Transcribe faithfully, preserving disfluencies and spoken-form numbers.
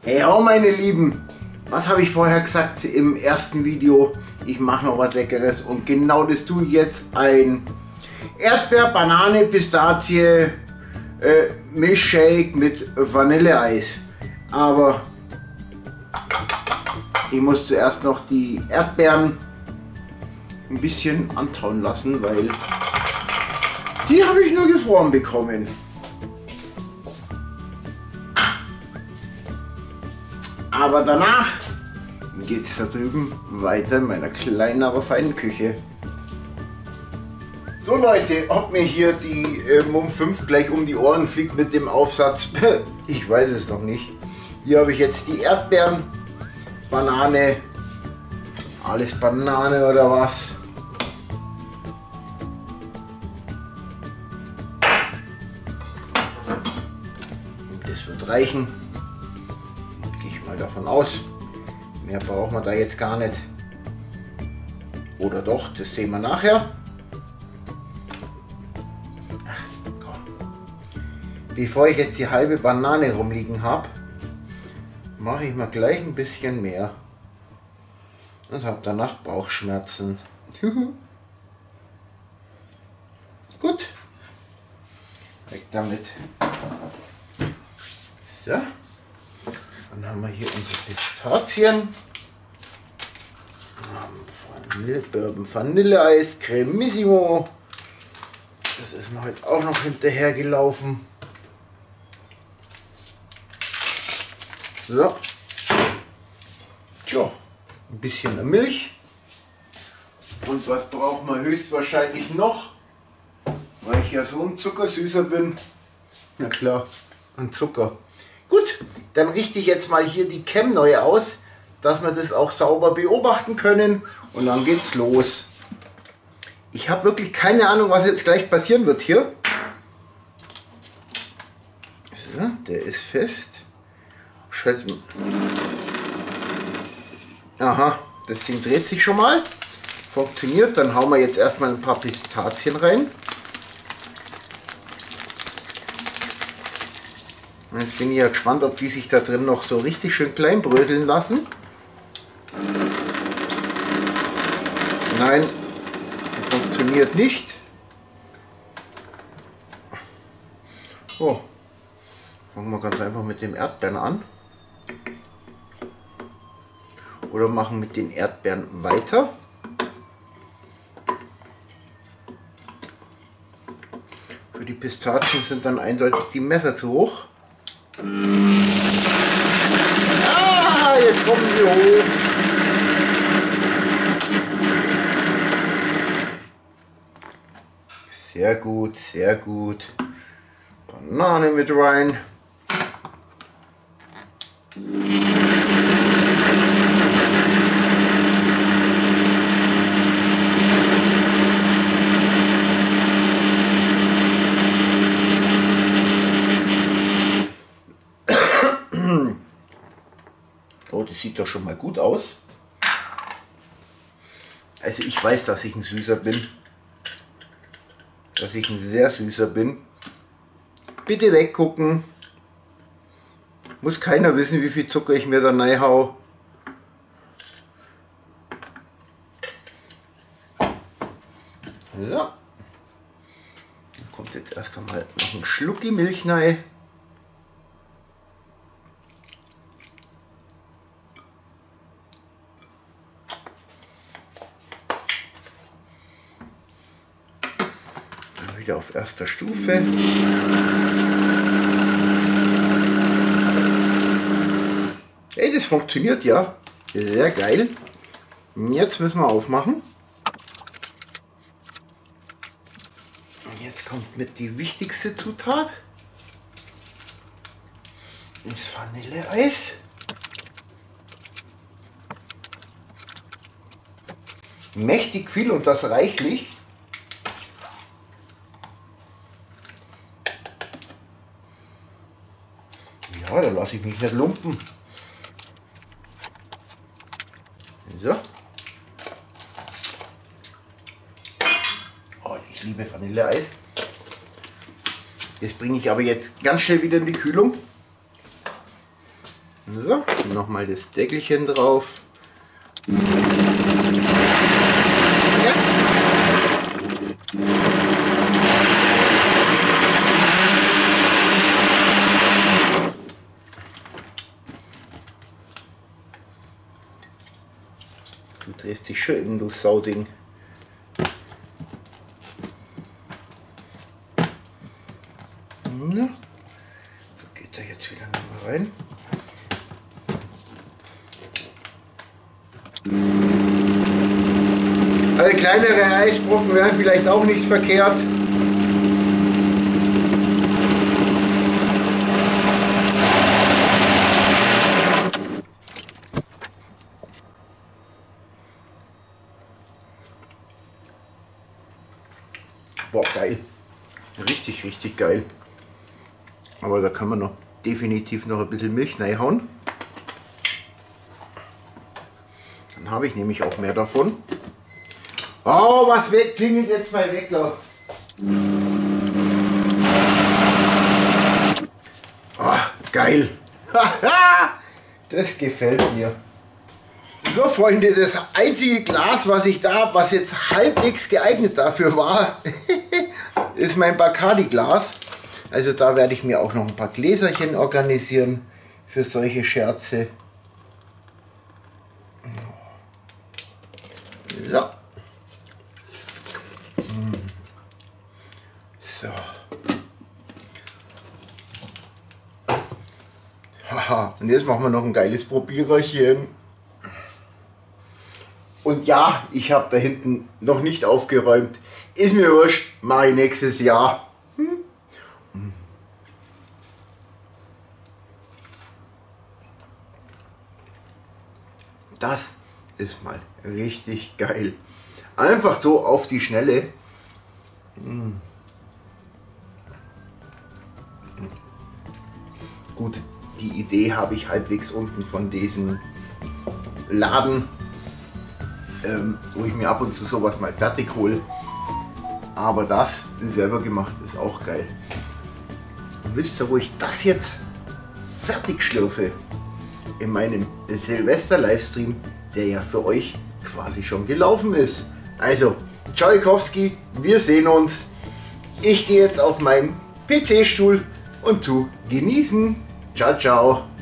Hey ho meine Lieben, was habe ich vorher gesagt im ersten Video? Ich mache noch was Leckeres und genau das tue ich jetzt. Ein Erdbeer, Banane, Pistazie, äh, Milchshake mit Vanilleeis. Aber ich muss zuerst noch die Erdbeeren ein bisschen antauen lassen, weil die habe ich nur gefroren bekommen. Aber danach geht es da drüben weiter in meiner kleinen, aber feinen Küche. So Leute, ob mir hier die äh, Mumm fünf gleich um die Ohren fliegt mit dem Aufsatz, ich weiß es noch nicht. Hier habe ich jetzt die Erdbeeren, Banane, alles Banane oder was. Das wird reichen. Davon aus. Mehr brauchen wir da jetzt gar nicht. Oder doch, das sehen wir nachher. Ach, komm. Bevor ich jetzt die halbe Banane rumliegen habe, mache ich mal gleich ein bisschen mehr. Und habe danach Bauchschmerzen. Gut. Weg damit. So. Dann haben wir hier unsere Pistazien, Vanille, Bourbon Vanilleeis, Cremissimo. Das ist mir heute auch noch hinterher gelaufen. So. Tja, ein bisschen Milch. Und was braucht man höchstwahrscheinlich noch? Weil ich ja so ein Zuckersüßer bin. Na klar, ein Zucker. Gut, dann richte ich jetzt mal hier die Cam neu aus, dass wir das auch sauber beobachten können und dann geht's los. Ich habe wirklich keine Ahnung, was jetzt gleich passieren wird hier. So, der ist fest. Scheiße. Aha, das Ding dreht sich schon mal. Funktioniert, dann hauen wir jetzt erstmal ein paar Pistazien rein. Jetzt bin ich ja gespannt, ob die sich da drin noch so richtig schön klein bröseln lassen. Nein, funktioniert nicht. Oh, fangen wir ganz einfach mit dem Erdbeeren an. Oder machen mit den Erdbeeren weiter. Für die Pistazien sind dann eindeutig die Messer zu hoch. Ah, jetzt kommen sie hoch. Sehr gut, sehr gut. Banane mit rein. Oh, das sieht doch schon mal gut aus. Also ich weiß, dass ich ein Süßer bin. Dass ich ein sehr Süßer bin. Bitte weggucken. Muss keiner wissen, wie viel Zucker ich mir da reinhau. So. Dann kommt jetzt erst einmal noch ein Schlucki Milch rein. Wieder auf erster Stufe. Hey, das funktioniert ja. Sehr geil. Jetzt müssen wir aufmachen. Und jetzt kommt mit die wichtigste Zutat. Das Vanilleeis. Mächtig viel und das reichlich. Ja, da lasse ich mich nicht lumpen. So. Oh, ich liebe Vanilleeis. Das bringe ich aber jetzt ganz schnell wieder in die Kühlung. So, nochmal das Deckelchen drauf. Ja. Du drehst dich schön, du Sauding. So geht er jetzt wieder nochmal rein. Also kleinere Eisbrocken wären vielleicht auch nichts verkehrt. Boah, geil. Richtig, richtig geil. Aber da kann man noch definitiv noch ein bisschen Milch reinhauen. Dann habe ich nämlich auch mehr davon. Oh, was weg, klingelt jetzt mein Wecker. Oh, geil. Das gefällt mir. So Freunde, das einzige Glas, was ich da habe, was jetzt halbwegs geeignet dafür war, ist mein Bacardi-Glas. Also da werde ich mir auch noch ein paar Gläserchen organisieren für solche Scherze. So. So. Haha, und jetzt machen wir noch ein geiles Probiererchen. Und ja, ich habe da hinten noch nicht aufgeräumt. Ist mir wurscht, mache ich nächstes Jahr. Hm? Das ist mal richtig geil. Einfach so auf die Schnelle. Hm. Gut, die Idee habe ich halbwegs unten von diesem Laden, ähm, wo ich mir ab und zu sowas mal fertig hole. Aber das selber gemacht ist auch geil. Und wisst ihr, wo ich das jetzt fertig schlürfe? In meinem Silvester-Livestream, der ja für euch quasi schon gelaufen ist. Also, Tschaikowski, wir sehen uns. Ich gehe jetzt auf meinen P C-Stuhl und tu genießen. Ciao, ciao.